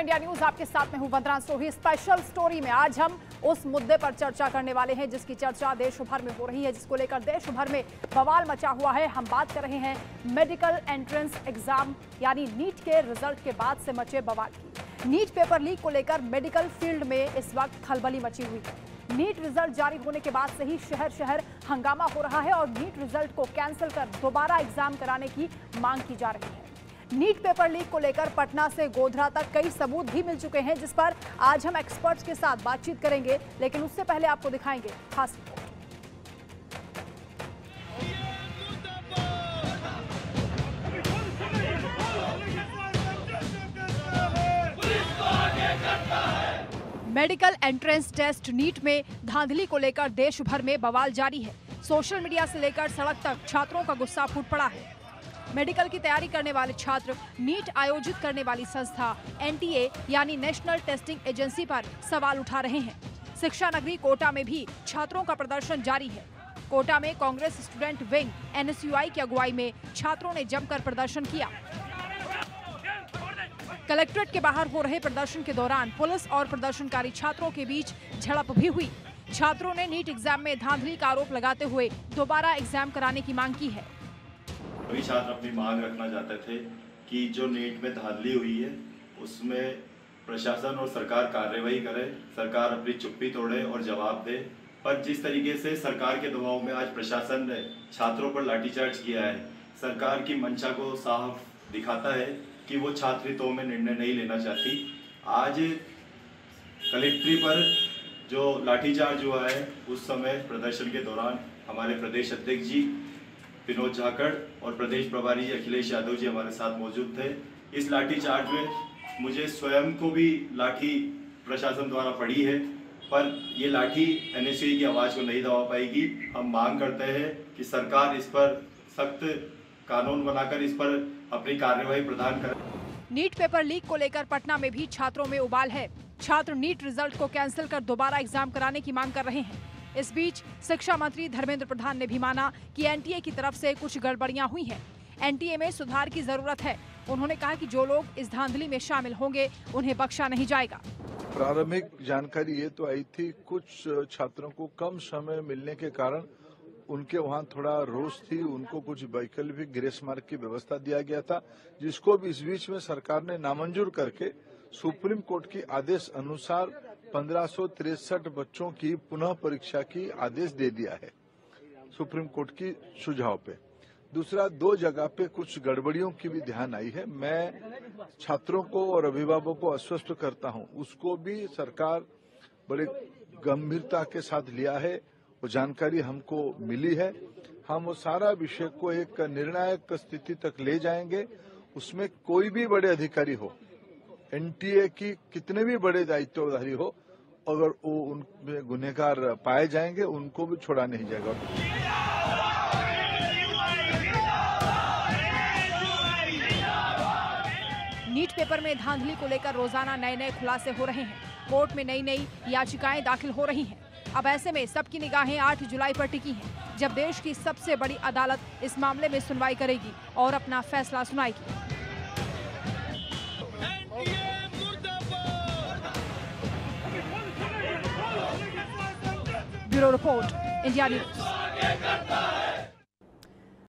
India news, आपके साथ में हूं वंदना सोही। स्पेशल स्टोरी में आज हम उस मुद्दे पर चर्चा करने वाले हैं जिसकी चर्चा देश भर में हो रही है, जिसको लेकर देश भर में बवाल मचा हुआ है। हम बात कर रहे हैं मेडिकल एंट्रेंस एग्जाम यानी नीट के रिजल्ट के बाद से मचे बवाल की। नीट पेपर लीक को लेकर मेडिकल फील्ड में इस वक्त खलबली मची हुई है। नीट रिजल्ट जारी होने के बाद से ही शहर शहर हंगामा हो रहा है और नीट रिजल्ट को कैंसिल कर दोबारा एग्जाम कराने की मांग की जा रही है। नीट पेपर लीक को लेकर पटना से गोधरा तक कई सबूत भी मिल चुके हैं, जिस पर आज हम एक्सपर्ट्स के साथ बातचीत करेंगे, लेकिन उससे पहले आपको दिखाएंगे खास report. Medical entrance test NEET में धांधली को लेकर देश भर में बवाल जारी है। सोशल मीडिया से लेकर सड़क तक छात्रों का गुस्सा फूट पड़ा है। मेडिकल की तैयारी करने वाले छात्र नीट आयोजित करने वाली संस्था एनटीए यानी नेशनल टेस्टिंग एजेंसी पर सवाल उठा रहे हैं। शिक्षा नगरी कोटा में भी छात्रों का प्रदर्शन जारी है। कोटा में कांग्रेस स्टूडेंट विंग एनएसयूआई की अगुवाई में छात्रों ने जमकर प्रदर्शन किया। कलेक्ट्रेट के बाहर हो रहे प्रदर्शन के दौरान पुलिस और प्रदर्शनकारी छात्रों के बीच झड़प भी हुई। छात्रों ने नीट एग्जाम में धांधली का आरोप लगाते हुए दोबारा एग्जाम कराने की मांग की है। सभी छात्र अपनी मांग रखना चाहते थे कि जो नीट में धांधली हुई है उसमें प्रशासन और सरकार कार्रवाई करे, सरकार अपनी चुप्पी तोड़े और जवाब दे। पर जिस तरीके से सरकार के दबाव में आज प्रशासन ने छात्रों पर लाठीचार्ज किया है, सरकार की मंशा को साफ दिखाता है कि वो छात्र हितों में निर्णय नहीं लेना चाहती। आज कलेक्ट्री पर जो लाठीचार्ज हुआ है उस समय प्रदर्शन के दौरान हमारे प्रदेश अध्यक्ष जी विनोद झाकड़ और प्रदेश प्रभारी अखिलेश यादव जी हमारे साथ मौजूद थे। इस लाठीचार्ज में मुझे स्वयं को भी लाठी प्रशासन द्वारा पड़ी है, पर ये लाठी एनएसयूआई की आवाज़ को नहीं दबा पाएगी। हम मांग करते हैं कि सरकार इस पर सख्त कानून बनाकर इस पर अपनी कार्रवाई प्रदान करे। नीट पेपर लीक को लेकर पटना में भी छात्रों में उबाल है। छात्र नीट रिजल्ट को कैंसिल कर दोबारा एग्जाम कराने की मांग कर रहे हैं। इस बीच शिक्षा मंत्री धर्मेंद्र प्रधान ने भी माना कि एनटीए की तरफ से कुछ गड़बड़ियां हुई हैं। एनटीए में सुधार की जरूरत है। उन्होंने कहा कि जो लोग इस धांधली में शामिल होंगे उन्हें बख्शा नहीं जाएगा। प्रारंभिक जानकारी ये तो आई थी, कुछ छात्रों को कम समय मिलने के कारण उनके वहां थोड़ा रोष थी, उनको कुछ वैकल्पिक ग्रेस मार्क की व्यवस्था दिया गया था, जिसको भी इस बीच में सरकार ने नामंजूर करके सुप्रीम कोर्ट के आदेश अनुसार 1563 बच्चों की पुनः परीक्षा की आदेश दे दिया है सुप्रीम कोर्ट की सुझाव पे। दूसरा, 2 जगह पे कुछ गड़बड़ियों की भी ध्यान आई है। मैं छात्रों को और अभिभावकों को आश्वस्त करता हूं, उसको भी सरकार बड़े गंभीरता के साथ लिया है। वो जानकारी हमको मिली है। हम वो सारा विषय को एक निर्णायक स्थिति तक ले जाएंगे। उसमें कोई भी बड़े अधिकारी हो, एनटीए की कितने भी बड़े दायित्वधारी हो, अगर वो उनमें गुनहगार पाए जाएंगे उनको भी छोड़ा नहीं जाएगा। नीट पेपर में धांधली को लेकर रोजाना नए खुलासे हो रहे हैं। कोर्ट में नई याचिकाएं दाखिल हो रही हैं। अब ऐसे में सबकी निगाहें 8 जुलाई पर टिकी हैं, जब देश की सबसे बड़ी अदालत इस मामले में सुनवाई करेगी और अपना फैसला सुनाएगी। Bureau report, India news.